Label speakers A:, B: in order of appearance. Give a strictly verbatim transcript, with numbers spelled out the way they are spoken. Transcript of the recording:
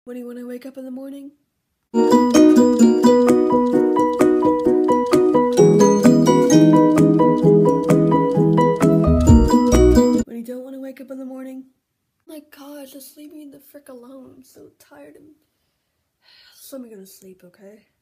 A: When do you want to wake up in the morning? When you don't want to wake up in the morning? Oh my god, just leave me the frick alone. I'm so tired and... So let me go to sleep, okay?